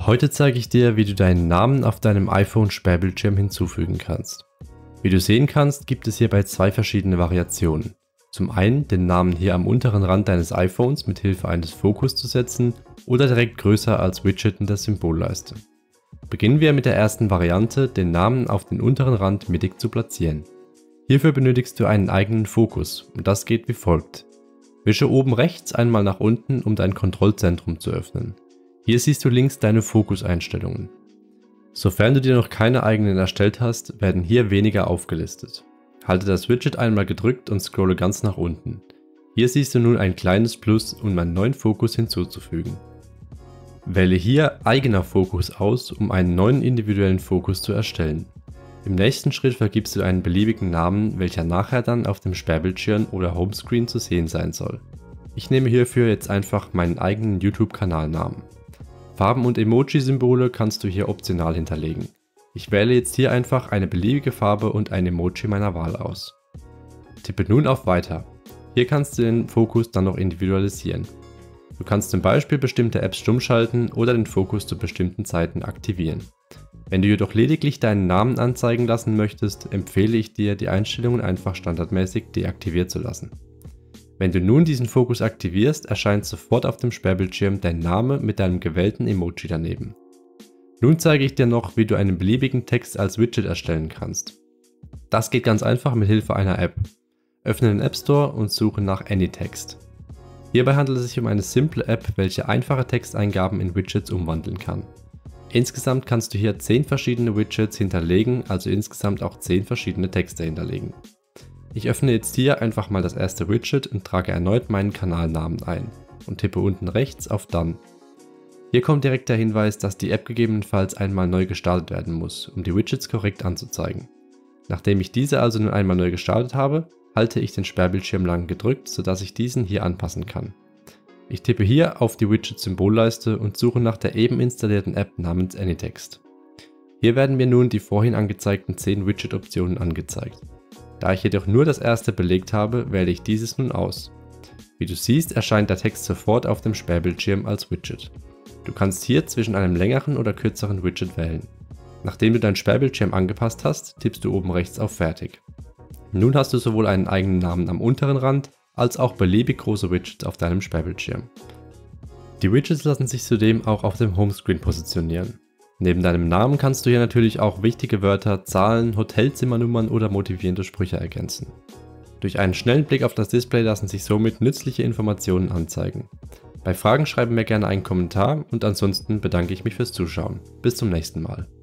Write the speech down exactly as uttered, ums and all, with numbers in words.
Heute zeige ich dir, wie du deinen Namen auf deinem iPhone-Sperrbildschirm hinzufügen kannst. Wie du sehen kannst, gibt es hierbei zwei verschiedene Variationen. Zum einen den Namen hier am unteren Rand deines iPhones mit Hilfe eines Fokus zu setzen oder direkt größer als Widget in der Symbolleiste. Beginnen wir mit der ersten Variante, den Namen auf den unteren Rand mittig zu platzieren. Hierfür benötigst du einen eigenen Fokus und das geht wie folgt. Wische oben rechts einmal nach unten, um dein Kontrollzentrum zu öffnen. Hier siehst du links deine Fokuseinstellungen. Sofern du dir noch keine eigenen erstellt hast, werden hier weniger aufgelistet. Halte das Widget einmal gedrückt und scrolle ganz nach unten. Hier siehst du nun ein kleines Plus, um einen neuen Fokus hinzuzufügen. Wähle hier Eigener Fokus aus, um einen neuen individuellen Fokus zu erstellen. Im nächsten Schritt vergibst du einen beliebigen Namen, welcher nachher dann auf dem Sperrbildschirm oder Homescreen zu sehen sein soll. Ich nehme hierfür jetzt einfach meinen eigenen YouTube-Kanalnamen. Farben und Emoji-Symbole kannst du hier optional hinterlegen. Ich wähle jetzt hier einfach eine beliebige Farbe und ein Emoji meiner Wahl aus. Tippe nun auf Weiter. Hier kannst du den Fokus dann noch individualisieren. Du kannst zum Beispiel bestimmte Apps stumm schalten oder den Fokus zu bestimmten Zeiten aktivieren. Wenn du jedoch lediglich deinen Namen anzeigen lassen möchtest, empfehle ich dir, die Einstellungen einfach standardmäßig deaktiviert zu lassen. Wenn du nun diesen Fokus aktivierst, erscheint sofort auf dem Sperrbildschirm dein Name mit deinem gewählten Emoji daneben. Nun zeige ich dir noch, wie du einen beliebigen Text als Widget erstellen kannst. Das geht ganz einfach mit Hilfe einer App. Öffne den App Store und suche nach AnyText. Hierbei handelt es sich um eine simple App, welche einfache Texteingaben in Widgets umwandeln kann. Insgesamt kannst du hier zehn verschiedene Widgets hinterlegen, also insgesamt auch zehn verschiedene Texte hinterlegen. Ich öffne jetzt hier einfach mal das erste Widget und trage erneut meinen Kanalnamen ein und tippe unten rechts auf Done. Hier kommt direkt der Hinweis, dass die App gegebenenfalls einmal neu gestartet werden muss, um die Widgets korrekt anzuzeigen. Nachdem ich diese also nun einmal neu gestartet habe, halte ich den Sperrbildschirm lang gedrückt, sodass ich diesen hier anpassen kann. Ich tippe hier auf die Widget-Symbolleiste und suche nach der eben installierten App namens AnyText. Hier werden mir nun die vorhin angezeigten zehn Widget-Optionen angezeigt. Da ich jedoch nur das erste belegt habe, wähle ich dieses nun aus. Wie du siehst, erscheint der Text sofort auf dem Sperrbildschirm als Widget. Du kannst hier zwischen einem längeren oder kürzeren Widget wählen. Nachdem du deinen Sperrbildschirm angepasst hast, tippst du oben rechts auf Fertig. Nun hast du sowohl einen eigenen Namen am unteren Rand, als auch beliebig große Widgets auf deinem Sperrbildschirm. Die Widgets lassen sich zudem auch auf dem Homescreen positionieren. Neben deinem Namen kannst du hier natürlich auch wichtige Wörter, Zahlen, Hotelzimmernummern oder motivierende Sprüche ergänzen. Durch einen schnellen Blick auf das Display lassen sich somit nützliche Informationen anzeigen. Bei Fragen schreibe mir gerne einen Kommentar und ansonsten bedanke ich mich fürs Zuschauen. Bis zum nächsten Mal.